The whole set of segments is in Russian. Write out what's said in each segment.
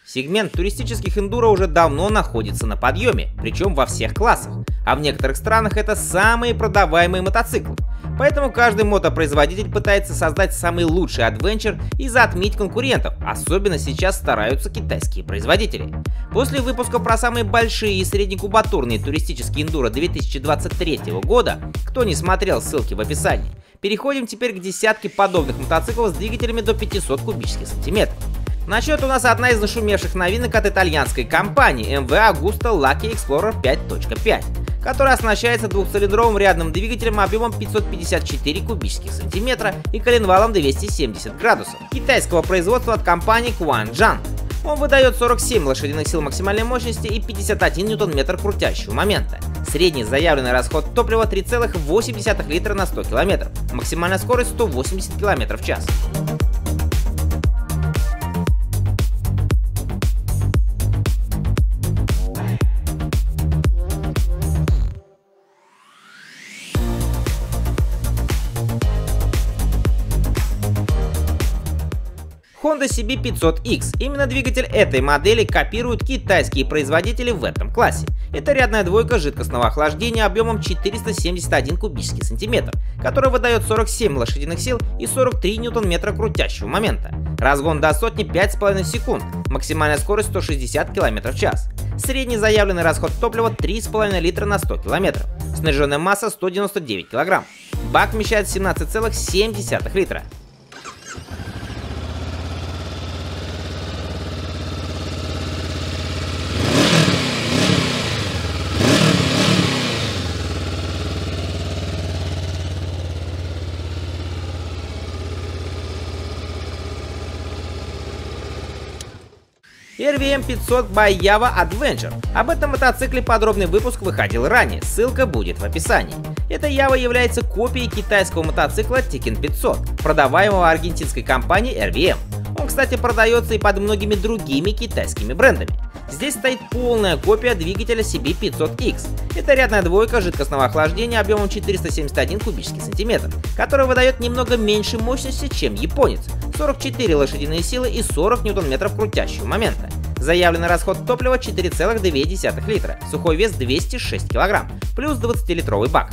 Сегмент туристических эндуро уже давно находится на подъеме, причем во всех классах, а в некоторых странах это самые продаваемые мотоциклы. Поэтому каждый мотопроизводитель пытается создать самый лучший адвенчер и затмить конкурентов, особенно сейчас стараются китайские производители. После выпуска про самые большие и среднекубатурные туристические эндуро 2023 года, кто не смотрел, ссылки в описании, переходим теперь к десятке подобных мотоциклов с двигателями до 500 кубических сантиметров. На счет у нас одна из нашумевших новинок от итальянской компании MV Agusta Lucky Explorer 5.5, которая оснащается двухцилиндровым рядным двигателем объемом 554 кубических сантиметра и коленвалом 270 градусов китайского производства от компании Quanzhang. Он выдает 47 лошадиных сил максимальной мощности и 51 ньютон-метр крутящего момента. Средний заявленный расход топлива 3,8 литра на 100 км, максимальная скорость 180 км в час. Honda CB500X. Именно двигатель этой модели копируют китайские производители в этом классе. Это рядная двойка жидкостного охлаждения объемом 471 кубический сантиметр, которая выдает 47 лошадиных сил и 43 ньютон-метра крутящего момента. Разгон до сотни 5,5 секунд, максимальная скорость 160 км в час. Средний заявленный расход топлива 3,5 литра на 100 км. Снаряженная масса 199 кг. Бак вмещает 17,7 литра. RVM 500 by Yava Adventure. Об этом мотоцикле подробный выпуск выходил ранее, ссылка будет в описании. Эта Yava является копией китайского мотоцикла Tiken 500, продаваемого аргентинской компанией RVM. Он, кстати, продается и под многими другими китайскими брендами. Здесь стоит полная копия двигателя CB500X. Это рядная двойка жидкостного охлаждения объемом 471 кубический сантиметр, который выдает немного меньше мощности, чем японец. 44 лошадиные силы и 40 ньютон-метров крутящего момента. Заявленный расход топлива 4,2 литра, сухой вес 206 кг, плюс 20-литровый бак.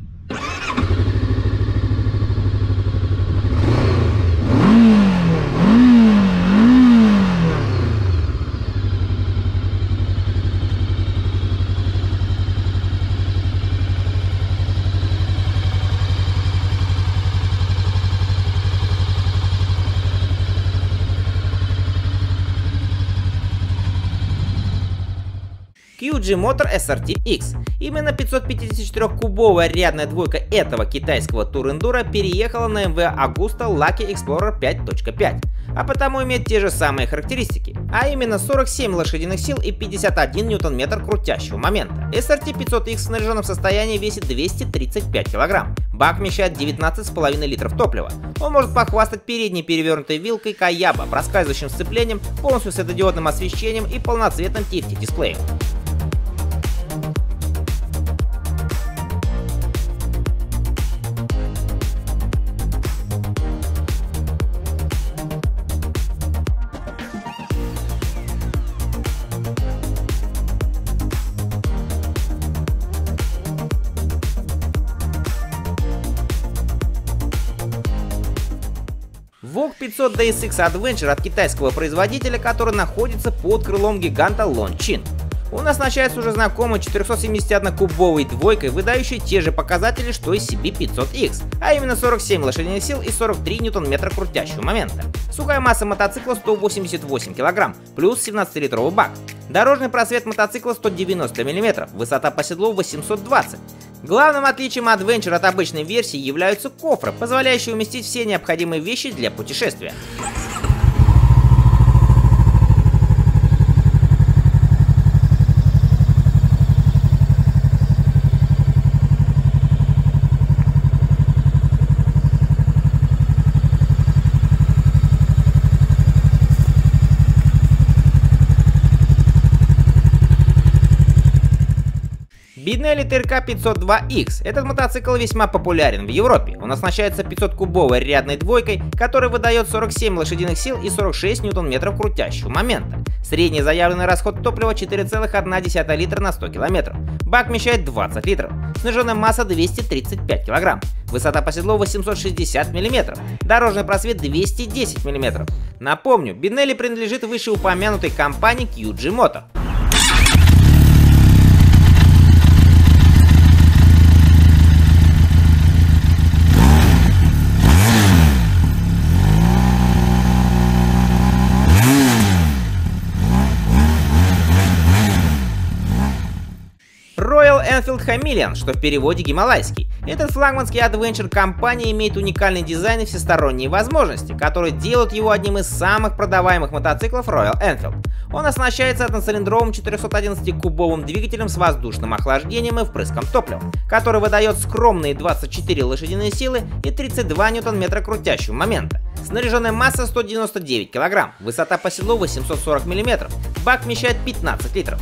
QG Motor SRT-X. Именно 554-кубовая рядная двойка этого китайского тур-эндуро переехала на MV Agusta Lucky Explorer 5.5, а потому имеет те же самые характеристики, а именно 47 лошадиных сил и 51 ньютон-метр крутящего момента. SRT-500X в снаряженном состоянии весит 235 кг. Бак вмещает 19,5 литров топлива. Он может похвастать передней перевернутой вилкой Каяба, проскальзывающим сцеплением, полностью светодиодным освещением и полноцветным TFT-дисплеем. VOG 500 DSX Adventure от китайского производителя, который находится под крылом гиганта Longchin. Он оснащается уже знакомой 471-кубовой двойкой, выдающей те же показатели, что и CB500X, а именно 47 лошадиных сил и 43 ньютон-метра крутящего момента. Сухая масса мотоцикла 188 кг, плюс 17-литровый бак. Дорожный просвет мотоцикла 190 мм, высота по седлу 820. Главным отличием Adventure от обычной версии являются кофры, позволяющие уместить все необходимые вещи для путешествия. Binelli TRK 502X. Этот мотоцикл весьма популярен в Европе. Он оснащается 500-кубовой рядной двойкой, которая выдает 47 лошадиных сил и 46 ньютон-метров крутящего момента. Средний заявленный расход топлива 4,1 литра на 100 км. Бак вмещает 20 литров. Сниженная масса 235 кг. Высота по седлу 860 мм. Дорожный просвет 210 мм. Напомню, Бинелли принадлежит вышеупомянутой компании QG Moto. Royal Enfield Chameleon, что в переводе гималайский. Этот флагманский адвенчер компании имеет уникальный дизайн и всесторонние возможности, которые делают его одним из самых продаваемых мотоциклов Royal Enfield. Он оснащается одноцилиндровым 411-кубовым двигателем с воздушным охлаждением и впрыском топлива, который выдает скромные 24 лошадиные силы и 32 ньютон-метра крутящего момента. Снаряженная масса 199 кг, высота по седлу 840 мм, бак вмещает 15 литров.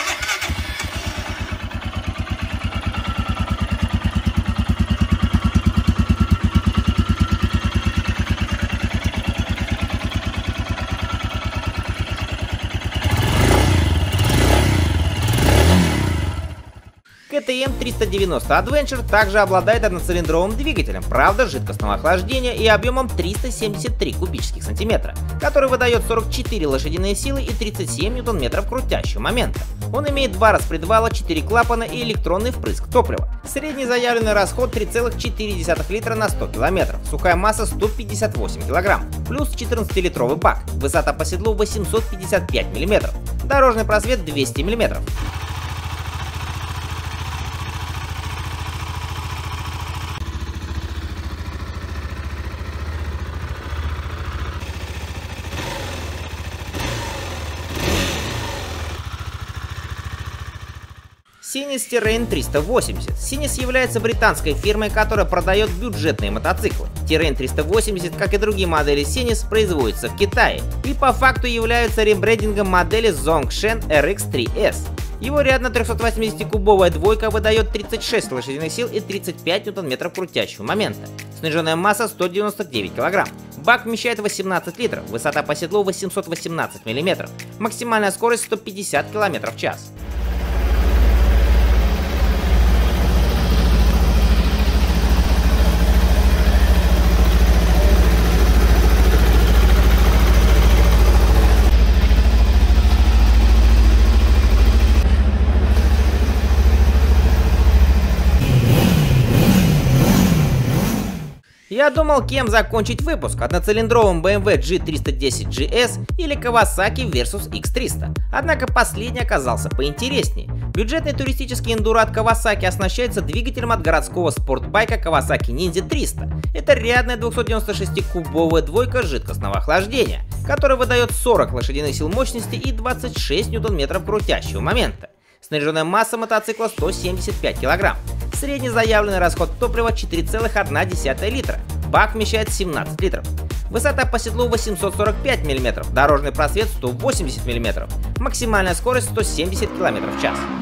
KTM 390 Adventure также обладает одноцилиндровым двигателем, правда жидкостного охлаждения и объемом 373 кубических сантиметра, который выдает 44 лошадиные силы и 37 ньютон-метров крутящего момента. Он имеет 2 распредвала, 4 клапана и электронный впрыск топлива. Средний заявленный расход 3,4 литра на 100 км, сухая масса 158 кг, плюс 14-литровый бак, высота по седлу 855 мм, дорожный просвет 200 мм. Sinis Terrain 380. Sinis является британской фирмой, которая продает бюджетные мотоциклы. Terrain 380, как и другие модели Sinis, производится в Китае и по факту являются ребрендингом модели Zongshen RX3S. Его рядно 380-кубовая двойка выдает 36 лошадиных сил и 35 ньютон-метров крутящего момента. Сниженная масса 199 кг. Бак вмещает 18 литров, высота по седлу 818 мм, максимальная скорость 150 км в час. Я думал, кем закончить выпуск: одноцилиндровым BMW G310 GS или Kawasaki Versys X300. Однако последний оказался поинтереснее. Бюджетный туристический эндуро от Kawasaki оснащается двигателем от городского спортбайка Kawasaki Ninja 300. Это рядная 296-кубовая двойка жидкостного охлаждения, которая выдает 40 лошадиных сил мощности и 26 ньютон-метров крутящего момента. Снаряженная масса мотоцикла 175 кг. Средний заявленный расход топлива 4,1 литра. Бак вмещает 17 литров. Высота по седлу 845 мм, дорожный просвет 180 мм. Максимальная скорость 170 км в час.